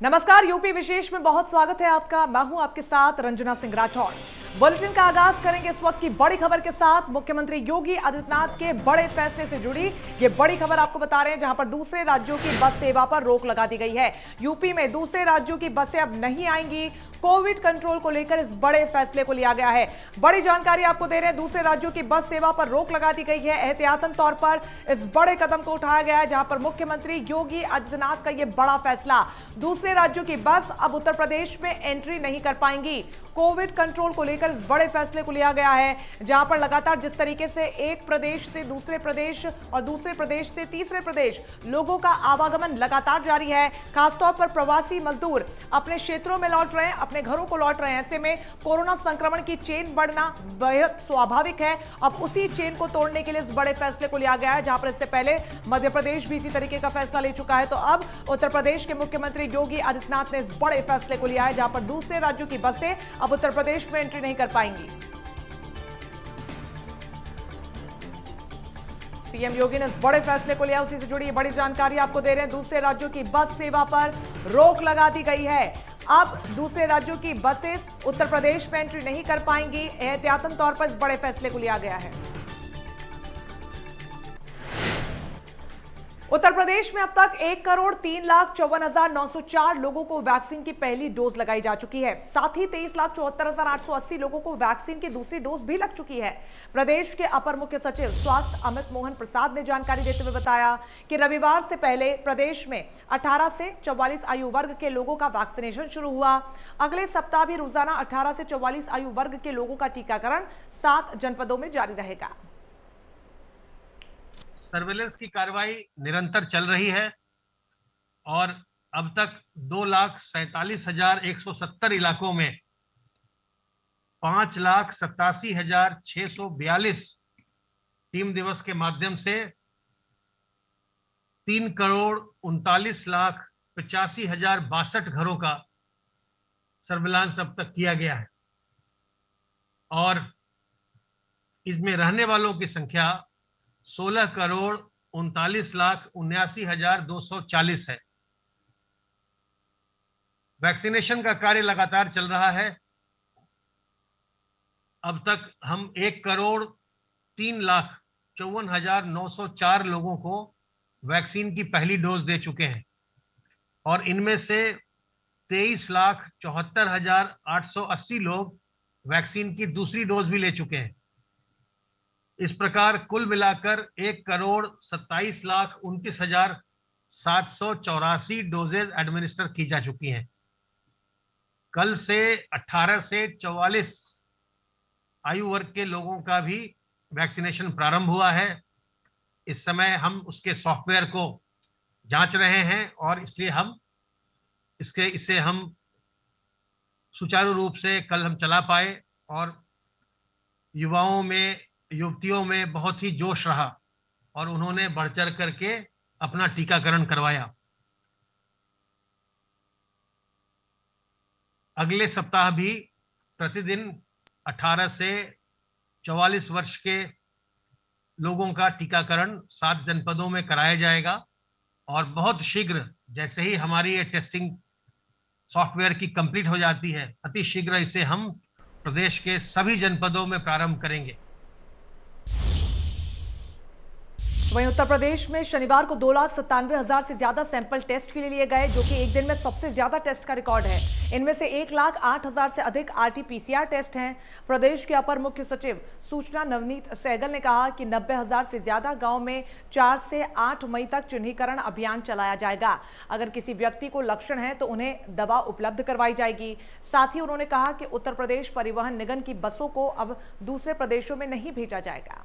नमस्कार, यूपी विशेष में बहुत स्वागत है आपका। मैं हूं आपके साथ रंजना सिंह राठौड़। बुलेटिन का आगाज करेंगे इस वक्त की बड़ी खबर के साथ। मुख्यमंत्री योगी आदित्यनाथ के बड़े फैसले से जुड़ी ये बड़ी खबर आपको बता रहे हैं, जहां पर दूसरे राज्यों की बस सेवा पर रोक लगा दी गई है। यूपी में दूसरे राज्यों की बसें अब नहीं आएंगी। कोविड कंट्रोल को लेकर इस बड़े फैसले को लिया गया है। बड़ी जानकारी आपको दे रहे हैं, दूसरे राज्यों की बस सेवा पर रोक लगा दी गई है। एहतियातन तौर पर इस बड़े कदम को उठाया गया है, जहां पर मुख्यमंत्री योगी आदित्यनाथ का यह बड़ा फैसला। दूसरे राज्यों की बस अब उत्तर प्रदेश में एंट्री नहीं कर पाएंगी। कोविड कंट्रोल को लेकर इस बड़े फैसले को लिया गया है, जहां पर लगातार जिस तरीके से एक प्रदेश से दूसरे प्रदेश और दूसरे प्रदेश से तीसरे प्रदेश लोगों का आवागमन लगातार जारी है। खासतौर पर प्रवासी मजदूर अपने क्षेत्रों में लौट रहे हैं, अपने घरों को लौट रहे हैं। ऐसे में कोरोना संक्रमण की चेन बढ़ना बेहद स्वाभाविक है। अब उसी चेन को तोड़ने के लिए इस बड़े फैसले को लिया गया है, जहां पर इससे पहले मध्य प्रदेश भी इसी तरीके का फैसला ले चुका है। तो अब उत्तर प्रदेश के मुख्यमंत्री योगी आदित्यनाथ ने इस बड़े फैसले को लिया है, जहां पर दूसरे राज्यों की बसें अब उत्तर प्रदेश में एंट्री नहीं कर पाएंगी। सीएम योगी ने इस बड़े फैसले को लिया, उसी से जुड़ी बड़ी जानकारी आपको दे रहे हैं। दूसरे राज्यों की बस सेवा पर रोक लगा दी गई है। अब दूसरे राज्यों की बसें उत्तर प्रदेश में एंट्री नहीं कर पाएंगी। एहतियातन तौर पर इस बड़े फैसले को लिया गया है। उत्तर प्रदेश में अब तक 1,03,54,904 लोगों को वैक्सीन की पहली डोज लगाई जा चुकी है। साथ ही 23,74,880 लोगों को वैक्सीन की दूसरी डोज भी लग चुकी है। प्रदेश के अपर मुख्य सचिव स्वास्थ्य अमित मोहन प्रसाद ने जानकारी देते हुए बताया कि रविवार से पहले प्रदेश में 18 से 44 आयु वर्ग के लोगों का वैक्सीनेशन शुरू हुआ। अगले सप्ताह भी रोजाना 18 से 44 आयु वर्ग के लोगों का टीकाकरण 7 जनपदों में जारी रहेगा। सर्वेलेंस की कार्रवाई निरंतर चल रही है और अब तक 2,47,170 इलाकों में 5,87,642 टीम दिवस के माध्यम से 3,39,85,62 घरों का सर्विलांस अब तक किया गया है और इसमें रहने वालों की संख्या 16,39,79,240 है। वैक्सीनेशन का कार्य लगातार चल रहा है। अब तक हम 1,03,54,904 लोगों को वैक्सीन की पहली डोज दे चुके हैं और इनमें से 23,74,880 लोग वैक्सीन की दूसरी डोज भी ले चुके हैं। इस प्रकार कुल मिलाकर 1,27,29,784 डोजेज एडमिनिस्टर की जा चुकी हैं। कल से 18 से 44 आयु वर्ग के लोगों का भी वैक्सीनेशन प्रारंभ हुआ है। इस समय हम उसके सॉफ्टवेयर को जांच रहे हैं और इसलिए इसे हम सुचारू रूप से कल हम चला पाए और युवाओं में युवतियों में बहुत ही जोश रहा और उन्होंने बढ़ चढ़ करके अपना टीकाकरण करवाया। अगले सप्ताह भी प्रतिदिन 18 से 44 वर्ष के लोगों का टीकाकरण 7 जनपदों में कराया जाएगा और बहुत शीघ्र जैसे ही हमारी ये टेस्टिंग सॉफ्टवेयर की कंप्लीट हो जाती है, अति शीघ्र इसे हम प्रदेश के सभी जनपदों में प्रारंभ करेंगे। वहीं उत्तर प्रदेश में शनिवार को 2,97,000 से ज्यादा सैंपल टेस्ट के लिए लिए गए, जो कि एक दिन में सबसे ज्यादा टेस्ट का रिकॉर्ड है। इनमें से 1,08,000 से अधिक RT-PCR टेस्ट हैं। प्रदेश के अपर मुख्य सचिव सूचना नवनीत सहगल ने कहा कि 90,000 से ज्यादा गांव में 4 से 8 मई तक चिन्हीकरण अभियान चलाया जाएगा। अगर किसी व्यक्ति को लक्षण है तो उन्हें दवा उपलब्ध करवाई जाएगी। साथ ही उन्होंने कहा कि उत्तर प्रदेश परिवहन निगम की बसों को अब दूसरे प्रदेशों में नहीं भेजा जाएगा।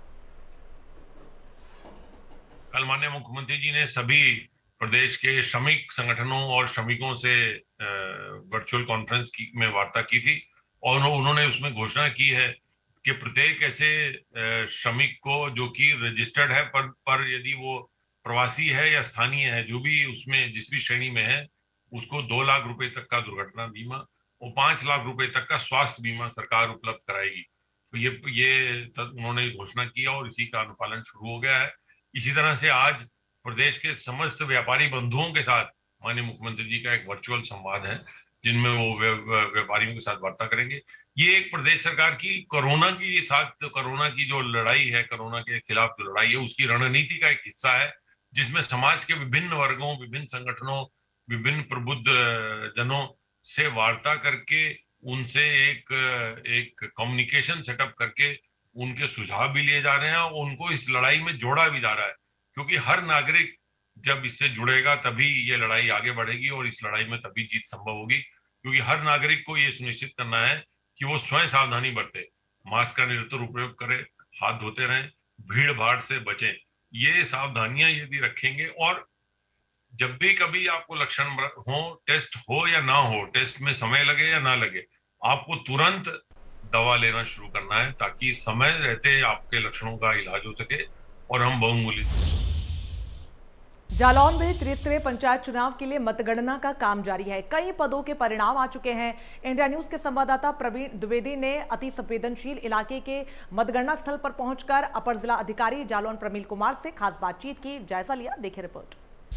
कल माननीय मुख्यमंत्री जी ने सभी प्रदेश के श्रमिक संगठनों और श्रमिकों से वर्चुअल कॉन्फ्रेंस में वार्ता की थी और उन्होंने उसमें घोषणा की है कि प्रत्येक ऐसे श्रमिक को जो कि रजिस्टर्ड है पर यदि वो प्रवासी है या स्थानीय है, जो भी उसमें जिस भी श्रेणी में है, उसको 2 लाख रुपए तक का दुर्घटना बीमा और 5 लाख रुपए तक का स्वास्थ्य बीमा सरकार उपलब्ध कराएगी। तो ये उन्होंने घोषणा की और इसी का अनुपालन शुरू हो गया है। इसी तरह से आज प्रदेश के समस्त व्यापारी बंधुओं के साथ माननीय मुख्यमंत्री जी का एक वर्चुअल संवाद है जिनमें वो व्यापारियों के साथ वार्ता करेंगे। ये एक प्रदेश सरकार की कोरोना की जो लड़ाई है, कोरोना के खिलाफ जो लड़ाई है, उसकी रणनीति का एक हिस्सा है, जिसमें समाज के विभिन्न वर्गों, विभिन्न संगठनों, विभिन्न प्रबुद्ध जनों से वार्ता करके उनसे एक कम्युनिकेशन सेटअप करके उनके सुझाव भी लिए जा रहे हैं और उनको इस लड़ाई में जोड़ा भी जा रहा है, क्योंकि हर नागरिक जब इससे जुड़ेगा तभी ये लड़ाई आगे बढ़ेगी और इस लड़ाई में तभी जीत संभव होगी। क्योंकि हर नागरिक को ये सुनिश्चित करना है कि वो स्वयं सावधानी बरते, मास्क का निरंतर उपयोग करें, हाथ धोते रहें, भीड़ भाड़ से बचें। ये सावधानियां यदि रखेंगे और जब भी कभी आपको लक्षण हो, टेस्ट हो या ना हो, टेस्ट में समय लगे या ना लगे, आपको तुरंत दवा लेना शुरू करना है ताकि समय रहते आपके लक्षणों का इलाज हो सके और हम बहुमूल्य। जालौन में त्रिस्तरीय पंचायत चुनाव के लिए मतगणना का काम जारी है। कई पदों के परिणाम आ चुके हैं। इंडिया न्यूज के संवाददाता प्रवीण द्विवेदी ने अति संवेदनशील इलाके के मतगणना स्थल पर पहुंचकर अपर जिला अधिकारी जालौन प्रमील कुमार से खास बातचीत की, जायजा लिया। देखिए रिपोर्ट।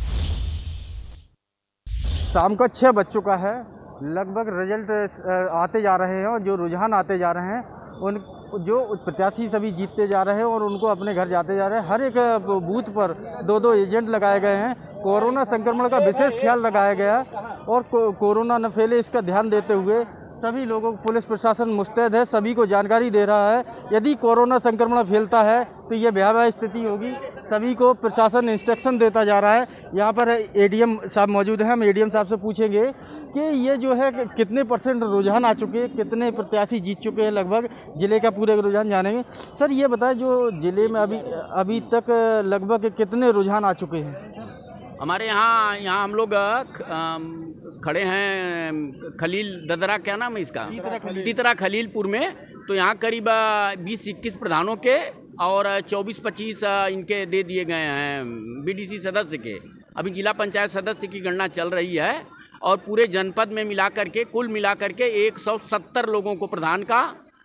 शाम का 6 बज चुका है, लगभग रिजल्ट आते जा रहे हैं और जो रुझान आते जा रहे हैं उन जो प्रत्याशी सभी जीतते जा रहे हैं और उनको अपने घर जाते जा रहे हैं। हर एक बूथ पर 2-2 एजेंट लगाए गए हैं। कोरोना संक्रमण का विशेष ख्याल रखाया गया और कोरोना न फैले इसका ध्यान देते हुए सभी लोगों को पुलिस प्रशासन मुस्तैद है, सभी को जानकारी दे रहा है। यदि कोरोना संक्रमण फैलता है तो ये भयावह स्थिति होगी। सभी को प्रशासन इंस्ट्रक्शन देता जा रहा है। यहाँ पर एडीएम साहब मौजूद हैं, हम एडीएम साहब से पूछेंगे कि ये जो है कितने % रुझान आ चुके हैं, कितने प्रत्याशी जीत चुके हैं, लगभग जिले का पूरे रुझान जानेंगे। सर ये बताएं, जो जिले में अभी तक लगभग कितने रुझान आ चुके हैं? हमारे यहाँ हम लोग खड़े हैं खलील ददरा, क्या नाम है इसका, तीतरा खलीलपुर में। तो यहाँ करीब 20-21 प्रधानों के और 24-25 इनके दे दिए गए हैं बीडीसी सदस्य के। अभी जिला पंचायत सदस्य की गणना चल रही है और पूरे जनपद में कुल मिलाकर के 170 लोगों को प्रधान का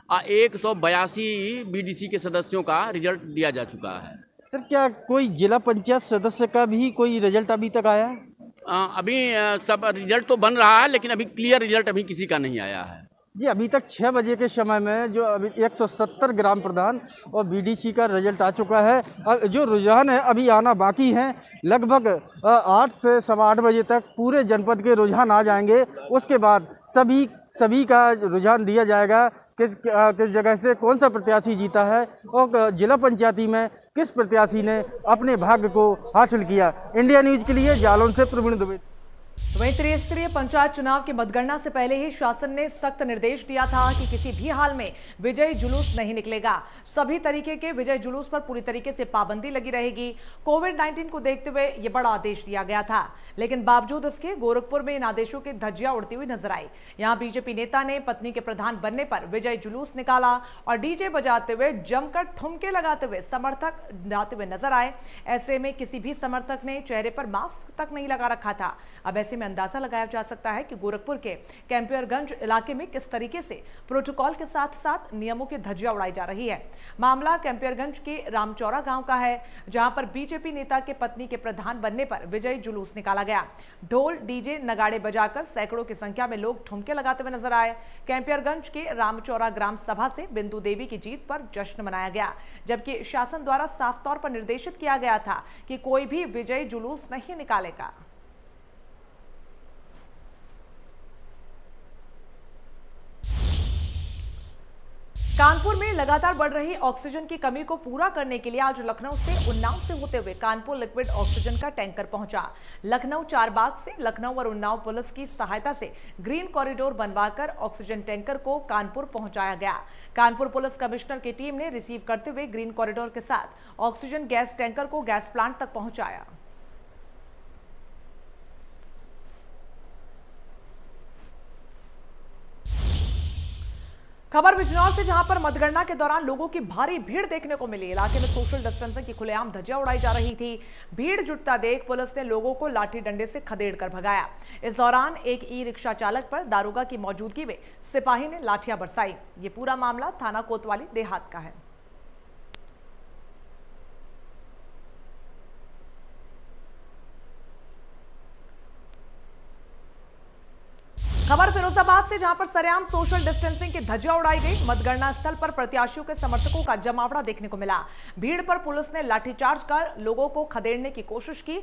182 बीडीसी के सदस्यों का रिजल्ट दिया जा चुका है। सर क्या कोई जिला पंचायत सदस्य का भी कोई रिजल्ट अभी तक आया है? अभी सब रिजल्ट तो बन रहा है, लेकिन अभी क्लियर रिजल्ट अभी किसी का नहीं आया है जी। अभी तक 6 बजे के समय में जो अभी 170 ग्राम प्रधान और बीडीसी का रिजल्ट आ चुका है। अब जो रुझान है अभी आना बाकी है। लगभग 8 से 8:15 बजे तक पूरे जनपद के रुझान आ जाएंगे। उसके बाद सभी का रुझान दिया जाएगा, किस जगह से कौन सा प्रत्याशी जीता है और जिला पंचायती में किस प्रत्याशी ने अपने भाग्य को हासिल किया। इंडिया न्यूज के लिए जालौन से प्रवीण दुबे। वहीं त्रिस्तरीय पंचायत चुनाव की मतगणना से पहले ही शासन ने सख्त निर्देश दिया था कि किसी भी हाल में विजयी जुलूस नहीं निकलेगा। सभी तरीके के विजय जुलूस पर पूरी तरीके से पाबंदी लगी रहेगी। कोविड-19 को देखते हुए यह बड़ा आदेश दिया गया था, लेकिन बावजूद इसके गोरखपुर में इन आदेशों की धज्जियां उड़ती हुई नजर आई। यहां बीजेपी नेता ने पत्नी के प्रधान बनने पर विजय जुलूस निकाला और डीजे बजाते हुए जमकर ठुमके लगाते हुए समर्थक जाते हुए नजर आए। ऐसे में किसी भी समर्थक ने चेहरे पर मास्क तक नहीं लगा रखा था। अब ऐसे में अंदाजा लगाया जा सकता है कि गोरखपुर के कैंपियरगंज इलाके में किस तरीके से प्रोटोकॉल के साथ साथ नियमों की धज्जियां उड़ाई जा रही है। मामला कैंपियरगंज के रामचौरा गांव का है, जहां पर बीजेपी नेता के पत्नी के प्रधान बनने पर विजयी जुलूस निकाला गया। ढोल डीजे नगाड़े बजाकर सैकड़ों की संख्या में लोग ठुमके लगाते हुए नजर आए। कैंपियरगंज के रामचौरा ग्राम सभा से बिंदु देवी की जीत पर जश्न मनाया गया, जबकि शासन द्वारा साफ तौर पर निर्देशित किया गया था कि कोई भी विजयी जुलूस नहीं निकालेगा। कानपुर में लगातार बढ़ रही ऑक्सीजन की कमी को पूरा करने के लिए आज लखनऊ से उन्नाव से होते हुए कानपुर लिक्विड ऑक्सीजन का टैंकर पहुंचा। लखनऊ चारबाग से लखनऊ और उन्नाव पुलिस की सहायता से ग्रीन कॉरिडोर बनवाकर ऑक्सीजन टैंकर को कानपुर पहुंचाया गया। कानपुर पुलिस कमिश्नर की टीम ने रिसीव करते हुए ग्रीन कॉरिडोर के साथ ऑक्सीजन गैस टैंकर को गैस प्लांट तक पहुंचाया। खबर बिजनौर से, जहां पर मतगणना के दौरान लोगों की भारी भीड़ देखने को मिली। इलाके में सोशल डिस्टेंसिंग की खुलेआम धज्जियां उड़ाई जा रही थी। भीड़ जुटता देख पुलिस ने लोगों को लाठी डंडे से खदेड़कर भगाया। इस दौरान एक ई रिक्शा चालक पर दारोगा की मौजूदगी में सिपाही ने लाठियां बरसाई। ये पूरा मामला थाना कोतवाली देहात का है। खबर फिरोजाबाद से, जहां पर सरेआम सोशल डिस्टेंसिंग की धज्जियां उड़ाई गई। मतगणना स्थल पर प्रत्याशियों के समर्थकों का जमावड़ा देखने को मिला। भीड़ पर पुलिस ने लाठीचार्ज कर लोगों को खदेड़ने की कोशिश की।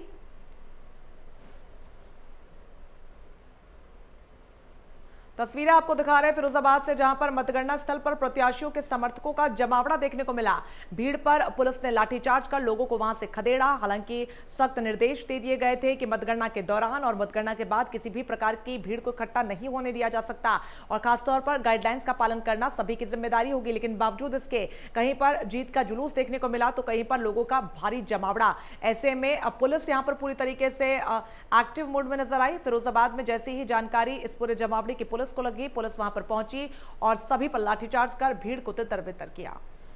तस्वीरें आपको दिखा रहे हैं फिरोजाबाद से, जहां पर मतगणना स्थल पर प्रत्याशियों के समर्थकों का जमावड़ा देखने को मिला। भीड़ पर पुलिस ने लाठीचार्ज कर लोगों को वहां से खदेड़ा। हालांकि सख्त निर्देश दे दिए गए थे कि मतगणना के दौरान और मतगणना के बाद किसी भी प्रकार की भीड़ को इकट्ठा नहीं होने दिया जा सकता और खासतौर पर गाइडलाइंस का पालन करना सभी की जिम्मेदारी होगी। लेकिन बावजूद इसके कहीं पर जीत का जुलूस देखने को मिला तो कहीं पर लोगों का भारी जमावड़ा। ऐसे में अब पुलिस यहां पर पूरी तरीके से एक्टिव मोड में नजर आई। फिरोजाबाद में जैसे ही जानकारी इस पूरे जमावड़े की पुलिस को लगी, पुलिस वहां पर पहुंची और सभी पर लाठीचार्ज कर भीड़ को तितर-बितर किया।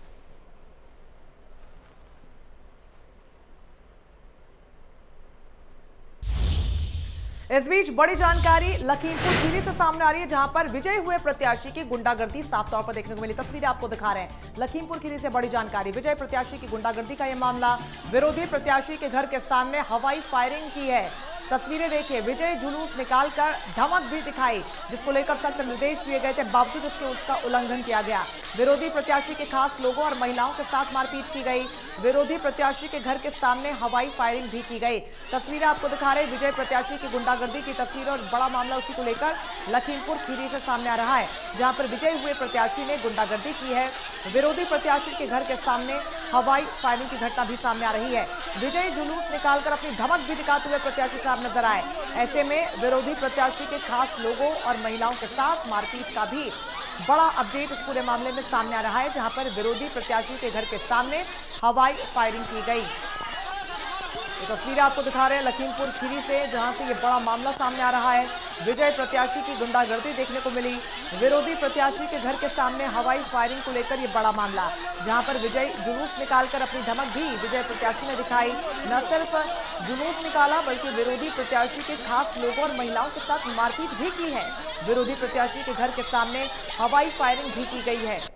इस बीच बड़ी जानकारी लखीमपुर खीरी से सामने आ रही है, जहां पर विजयी हुए प्रत्याशी की गुंडागर्दी साफ तौर पर देखने को मिली। तस्वीरें आपको दिखा रहे हैं लखीमपुर खीरी से बड़ी जानकारी। विजयी प्रत्याशी की गुंडागर्दी का यह मामला, विरोधी प्रत्याशी के घर के सामने हवाई फायरिंग की है। तस्वीरें देखिए, विजय जुलूस निकालकर धमक भी दिखाई, जिसको लेकर सख्त निर्देश दिए गए थे, बावजूद इसके उसका उल्लंघन किया गया। विरोधी प्रत्याशी के खास लोगों और महिलाओं के साथ मारपीट की गई। विरोधी प्रत्याशी के घर के सामने हवाई फायरिंग भी की गई। तस्वीरें आपको दिखा रहे हैं विजय प्रत्याशी की गुंडागर्दी की तस्वीर और बड़ा मामला उसी को लेकर लखीमपुर खीरी से सामने आ रहा है, जहां पर विजयी हुए प्रत्याशी ने गुंडागर्दी की है। विरोधी प्रत्याशी के घर के सामने हवाई फायरिंग की घटना भी सामने आ रही है। विजयी जुलूस निकालकर अपनी धमक भी दिखाते हुए प्रत्याशी साहब नजर आए। ऐसे में विरोधी प्रत्याशी के खास लोगों और महिलाओं के साथ मारपीट का भी बड़ा अपडेट इस पूरे मामले में सामने आ रहा है, जहां पर विरोधी प्रत्याशी के घर के सामने हवाई फायरिंग की गई। ये तस्वीरें आपको दिखा रहे हैं लखीमपुर खीरी से, जहां से ये बड़ा मामला सामने आ रहा है। विजय प्रत्याशी की गुंडागर्दी देखने को मिली। विरोधी प्रत्याशी के घर के सामने हवाई फायरिंग को लेकर ये बड़ा मामला, जहां पर विजय जुलूस निकालकर अपनी धमक भी विजय प्रत्याशी ने दिखाई। न सिर्फ जुलूस निकाला बल्कि विरोधी प्रत्याशी के खास लोगों और महिलाओं के साथ मारपीट भी की है। विरोधी प्रत्याशी के घर के सामने हवाई फायरिंग भी की गई है।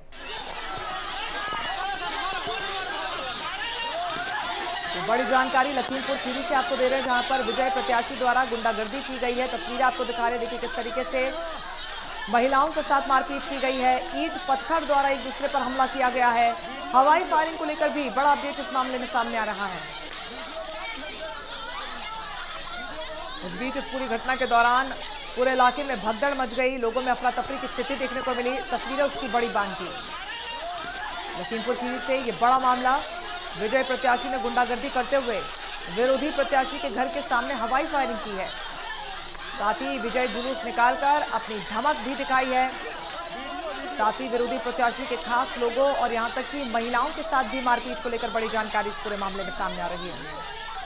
बड़ी जानकारी लखीमपुर खीरी से आपको दे रहे हैं, जहां पर विजय प्रत्याशी द्वारा गुंडागर्दी की गई है। तस्वीरें आपको दिखा रहे हैं, देखिए किस तरीके से महिलाओं के साथ मारपीट की गई है। ईंट पत्थर द्वारा एक दूसरे पर हमला किया गया है। हवाई फायरिंग को लेकर भी बड़ा अपडेट इस मामले में सामने आ रहा है। इस बीच इस पूरी घटना के दौरान पूरे इलाके में भगदड़ मच गई, लोगों में अफरा तफरी की स्थिति देखने को मिली। तस्वीरें उसकी बड़ी बांध की। लखीमपुर खीरी से ये बड़ा मामला, विजय प्रत्याशी ने गुंडागर्दी करते हुए विरोधी प्रत्याशी के घर के सामने हवाई फायरिंग की है। साथ ही विजय जुलूस निकालकर अपनी धमक भी दिखाई है। साथ ही विरोधी प्रत्याशी के खास लोगों और यहां तक कि महिलाओं के साथ भी मारपीट को लेकर बड़ी जानकारी इस पूरे मामले में सामने आ रही है।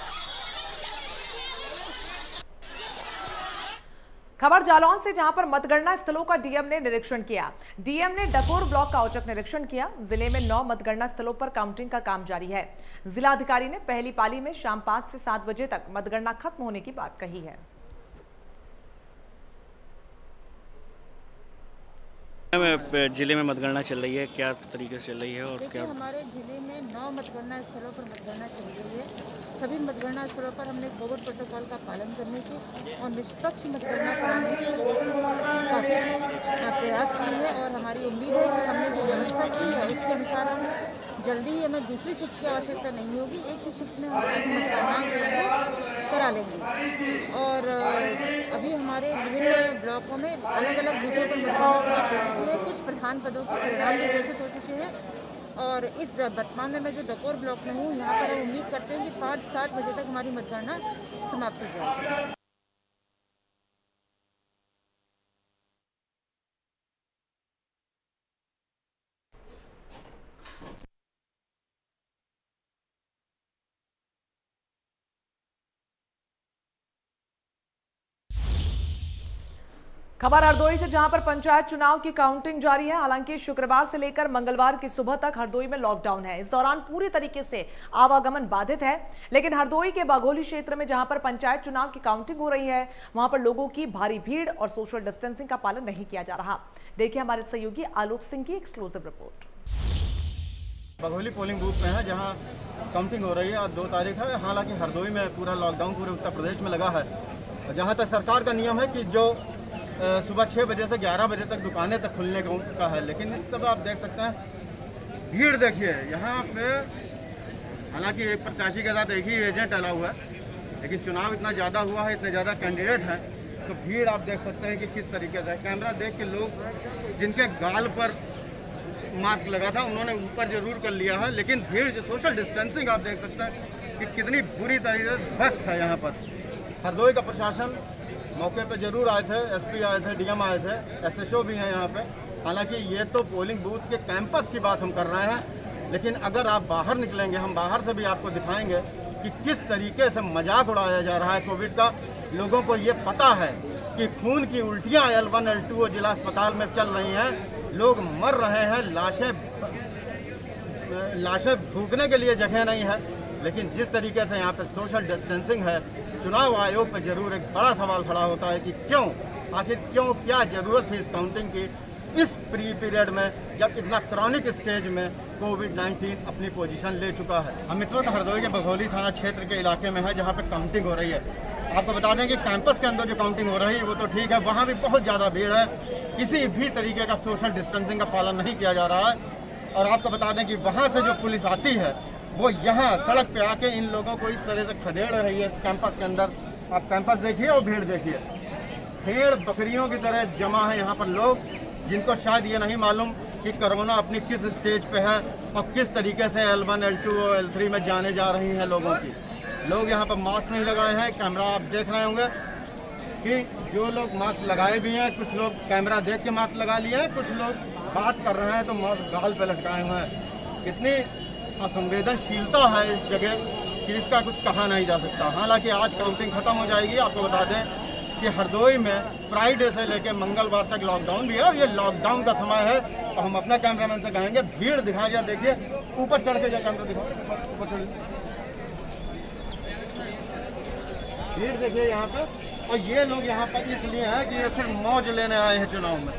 खबर जालौन से, जहां पर मतगणना स्थलों का डीएम ने निरीक्षण किया। डीएम ने डकोर ब्लॉक का औचक निरीक्षण किया। जिले में 9 मतगणना स्थलों पर काउंटिंग का काम जारी है। जिलाधिकारी ने पहली पाली में शाम 5 से 7 बजे तक मतगणना खत्म होने की बात कही है। जिले में मतगणना चल रही है, क्या तरीके से चल रही है और क्या? हमारे जिले में 9 मतगणना स्थलों पर मतगणना चल रही है। सभी मतगणना स्थलों पर हमने कोविड प्रोटोकॉल का पालन करने के और निष्पक्ष मतगणना कराने के काफ़ी प्रयास किए हैं और हमारी उम्मीद है कि हमने जो व्यवस्था की है उसके अनुसार हम जल्दी ही, हमें दूसरी शिफ्ट की आवश्यकता नहीं होगी, एक ही शिफ्ट में हम मतगणना करा लेंगे। और अभी हमारे विभिन्न ब्लॉकों में अलग अलग बूथों पर मतगणना, कुछ प्रधान पदों के परिणाम भी घोषित हो चुके हैं। और इस वर्तमान में मैं जो डकोर ब्लॉक में हूँ, यहाँ पर हम उम्मीद करते हैं कि 5-7 बजे तक हमारी मतगणना समाप्त हो जाएगी। खबर हरदोई से, जहां पर पंचायत चुनाव की काउंटिंग जारी है। हालांकि शुक्रवार से लेकर मंगलवार की सुबह तक हरदोई में लॉकडाउन है। इस दौरान पूरी तरीके से आवागमन बाधित है। लेकिन हरदोई के बाघोली क्षेत्र में, जहां पर पंचायत चुनाव की काउंटिंग हो रही है, वहां पर लोगों की भारी भीड़ और सोशल डिस्टेंसिंग का पालन नहीं किया जा रहा। देखिए हमारे सहयोगी आलोक सिंह की exclusive report. Bagholi polling booth में है, जहाँ काउंटिंग हो रही है। आज 2 तारीख है। हालांकि हरदोई में पूरा लॉकडाउन पूरे उत्तर प्रदेश में लगा है। जहाँ तक सरकार का नियम है कि जो सुबह 6 बजे से 11 बजे तक दुकानें तक खुलने का है, लेकिन इस तरह आप देख सकते हैं भीड़ देखिए यहाँ पे। हालांकि एक प्रत्याशी के साथ एक ही एजेंट अला हुआ है, लेकिन चुनाव इतना ज़्यादा हुआ है, इतने ज़्यादा कैंडिडेट हैं, तो भीड़ आप देख सकते हैं कि किस तरीके से। कैमरा देख के लोग जिनके गाल पर मास्क लगा था उन्होंने ऊपर जरूर कर लिया है, लेकिन भीड़ जो सोशल डिस्टेंसिंग आप देख सकते हैं कि कितनी बुरी तरीके से ध्वस्त है यहाँ पर। हरदोई का प्रशासन मौके पे जरूर आए थे, एसपी आए थे, डीएम आए थे, एसएचओ भी हैं यहाँ पे। हालांकि ये तो पोलिंग बूथ के कैंपस की बात हम कर रहे हैं, लेकिन अगर आप बाहर निकलेंगे, हम बाहर से भी आपको दिखाएंगे कि किस तरीके से मजाक उड़ाया जा रहा है कोविड का। लोगों को ये पता है कि खून की उल्टियाँ L1 L2 जिला अस्पताल में चल रही हैं, लोग मर रहे हैं, लाशें फूकने के लिए जगह नहीं है। लेकिन जिस तरीके से यहाँ पे सोशल डिस्टेंसिंग है, चुनाव आयोग पर जरूर एक बड़ा सवाल खड़ा होता है कि क्यों, आखिर क्यों, क्या ज़रूरत थी इस काउंटिंग की इस प्री पीरियड में, जब इतना क्रॉनिक स्टेज में कोविड-19 अपनी पोजीशन ले चुका है। हम इस वक्त हरदोई के बघौली थाना क्षेत्र के इलाके में है, जहाँ पे काउंटिंग हो रही है। आपको बता दें कि कैंपस के अंदर जो काउंटिंग हो रही है वो तो ठीक है, वहाँ भी बहुत ज़्यादा भीड़ है, किसी भी तरीके का सोशल डिस्टेंसिंग का पालन नहीं किया जा रहा है। और आपको बता दें कि वहाँ से जो पुलिस आती है वो यहाँ सड़क पे आके इन लोगों को इस तरह से खदेड़ रही है इस कैंपस के अंदर। आप कैंपस देखिए और भीड़ देखिए, भेड़ बकरियों की तरह जमा है यहाँ पर लोग, जिनको शायद ये नहीं मालूम कि कोरोना अपनी किस स्टेज पे है और किस तरीके से L1 L2 और L3 में जाने जा रही हैं लोगों की। लोग यहाँ पर मास्क नहीं लगाए हैं, कैमरा आप देख रहे होंगे कि जो लोग मास्क लगाए भी हैं, कुछ लोग कैमरा देख के मास्क लगा लिए हैं, कुछ लोग बात कर रहे हैं तो मास्क गाल पे लटकाए हुए हैं। कितनी असंवेदनशीलता है इस जगह कि इसका कुछ कहा नहीं जा सकता। हालांकि आज काउंटिंग खत्म हो जाएगी। आपको बता दें कि हरदोई में फ्राइडे से लेकर मंगलवार तक लॉकडाउन भी है और ये लॉकडाउन का समय है। और हम अपना कैमरामैन से कहेंगे भीड़ दिखाया, देखिए ऊपर चढ़ के जो कैमरा दिखाओ, ऊपर चढ़, भीड़ देखिए यहाँ पे। और ये लोग यहाँ पर इसलिए हैं कि ये सिर्फ मौज लेने आए हैं चुनाव में,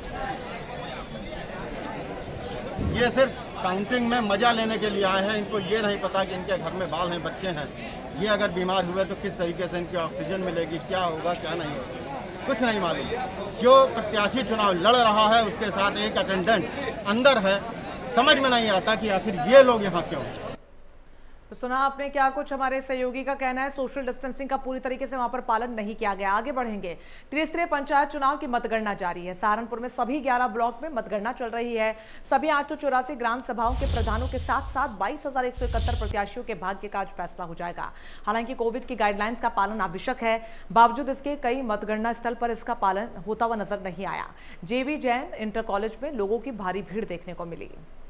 ये सिर्फ काउंटिंग में मजा लेने के लिए आए हैं। इनको ये नहीं पता कि इनके घर में बाल हैं, बच्चे हैं, ये अगर बीमार हुए तो किस तरीके से इनकी ऑक्सीजन मिलेगी, क्या होगा क्या नहीं, कुछ नहीं मालूम। जो प्रत्याशी चुनाव लड़ रहा है उसके साथ एक अटेंडेंट अंदर है, समझ में नहीं आता कि आखिर ये लोग यहाँ क्यों। तो सुना आपने क्या कुछ हमारे सहयोगी का कहना है। सोशल डिस्टेंसिंग का पूरी तरीके से वहां पर पालन नहीं किया गया। आगे बढ़ेंगे। त्रिस्तरीय पंचायत चुनाव की मतगणना जारी है। सहारनपुर में सभी 11 ब्लॉक में मतगणना चल रही है। सभी 884 ग्राम सभाओं के प्रधानों के साथ साथ 22,171 प्रत्याशियों के भाग्य का आज फैसला हो जाएगा। हालांकि कोविड की गाइडलाइंस का पालन आवश्यक है, बावजूद इसके कई मतगणना स्थल पर इसका पालन होता हुआ नजर नहीं आया। JV जैन इंटर कॉलेज में लोगों की भारी भीड़ देखने को मिली।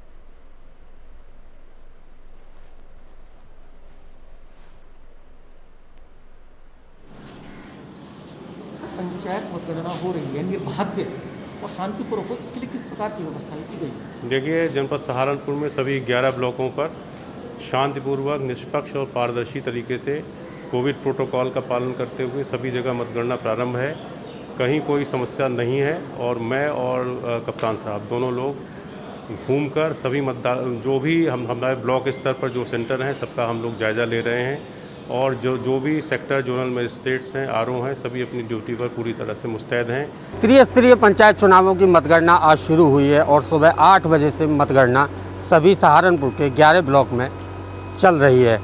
पंचायत मतगणना हो रही है, निर्बाध और शांतिपूर्वक हो, इसके लिए किस प्रकार की व्यवस्था की गई? देखिए, जनपद सहारनपुर में सभी 11 ब्लॉकों पर शांतिपूर्वक, निष्पक्ष और पारदर्शी तरीके से कोविड प्रोटोकॉल का पालन करते हुए सभी जगह मतगणना प्रारंभ है। कहीं कोई समस्या नहीं है और मैं और कप्तान साहब दोनों लोग घूमकर सभी मतदान जो भी हमारे ब्लॉक स्तर पर जो सेंटर हैं सबका हम लोग जायज़ा ले रहे हैं और जो भी सेक्टर जोनल मजिस्ट्रेट्स हैं, RO हैं, सभी अपनी ड्यूटी पर पूरी तरह से मुस्तैद हैं। त्रिस्तरीय पंचायत चुनावों की मतगणना आज शुरू हुई है और सुबह 8 बजे से मतगणना सभी सहारनपुर के 11 ब्लॉक में चल रही है।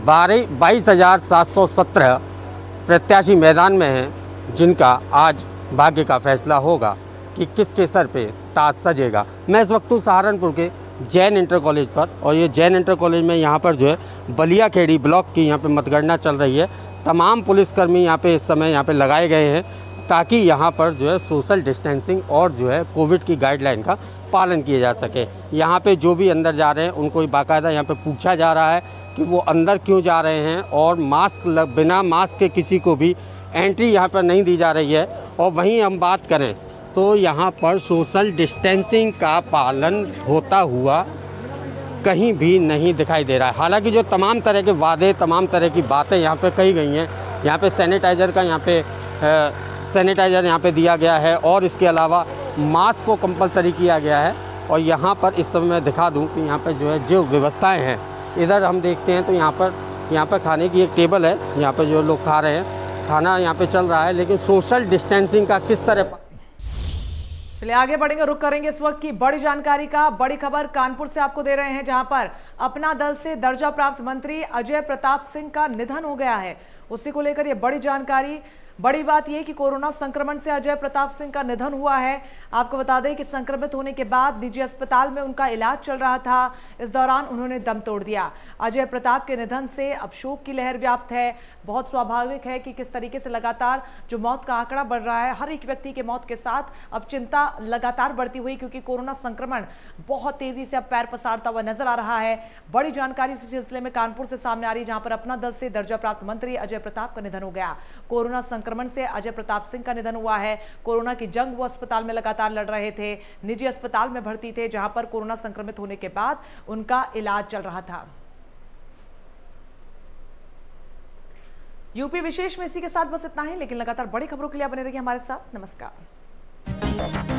22,717 प्रत्याशी मैदान में हैं, जिनका आज भाग्य का फैसला होगा कि किसके सर पे ताज सजेगा। मैं इस वक्त सहारनपुर के जैन इंटर कॉलेज पर, और ये जैन इंटर कॉलेज में यहाँ पर जो है बलिया खेड़ी ब्लॉक की यहाँ पे मतगणना चल रही है। तमाम पुलिसकर्मी यहाँ पे इस समय यहाँ पे लगाए गए हैं ताकि यहाँ पर जो है सोशल डिस्टेंसिंग और जो है कोविड की गाइडलाइन का पालन किया जा सके। यहाँ पे जो भी अंदर जा रहे हैं उनको बाकायदा यहाँ पे पूछा जा रहा है कि वो अंदर क्यों जा रहे हैं और बिना मास्क के किसी को भी एंट्री यहाँ पर नहीं दी जा रही है। और वहीं हम बात करें तो यहाँ पर सोशल डिस्टेंसिंग का पालन होता हुआ कहीं भी नहीं दिखाई दे रहा है। हालांकि जो तमाम तरह के वादे, तमाम तरह की बातें यहाँ पे कही गई हैं, यहाँ पे सैनिटाइज़र का सैनिटाइज़र यहाँ पे दिया गया है और इसके अलावा मास्क को कंपलसरी किया गया है। और यहाँ पर इस समय मैं दिखा दूँ कि यहाँ पर जो है जो व्यवस्थाएँ हैं, इधर हम देखते हैं तो यहाँ पर खाने की एक टेबल है, यहाँ पर जो लोग खा रहे हैं, खाना यहाँ पे चल रहा है, लेकिन सोशल डिस्टेंसिंग का किस तरह चलिए आगे बढ़ेंगे, रुक करेंगे इस वक्त की बड़ी जानकारी का। बड़ी खबर कानपुर से आपको दे रहे हैं, जहां पर अपना दल से दर्जा प्राप्त मंत्री अजय प्रताप सिंह का निधन हो गया है। उसी को लेकर यह बड़ी जानकारी। बड़ी बात यह कि कोरोना संक्रमण से अजय प्रताप सिंह का निधन हुआ है। आपको बता दें कि संक्रमित होने के बाद निजी अस्पताल में उनका इलाज चल रहा था। इस दौरान उन्होंने दम तोड़ दिया। अजय प्रताप के निधन से अब शोक की लहर व्याप्त है। बहुत स्वाभाविक है कि किस तरीके से लगातार जो मौत का आंकड़ा बढ़ रहा है, हर एक व्यक्ति के मौत के साथ अब चिंता लगातार बढ़ती हुई, क्योंकि कोरोना संक्रमण बहुत तेजी से अब पैर पसारता हुआ नजर आ रहा है। बड़ी जानकारी इस सिलसिले में कानपुर से सामने आ रही है, जहां पर अपना दल से दर्जा प्राप्त मंत्री अजय प्रताप का निधन हो गया। कोरोना संक्रमण से अजय प्रताप सिंह का निधन हुआ है। कोरोना की जंग वो अस्पताल में लगातार लड़ रहे थे, निजी अस्पताल में भर्ती थे, जहां पर कोरोना संक्रमित होने के बाद उनका इलाज चल रहा था। यूपी विशेष में इसी के साथ बस इतना ही, लेकिन लगातार बड़ी खबरों के लिए बने रहिए हमारे साथ। नमस्कार।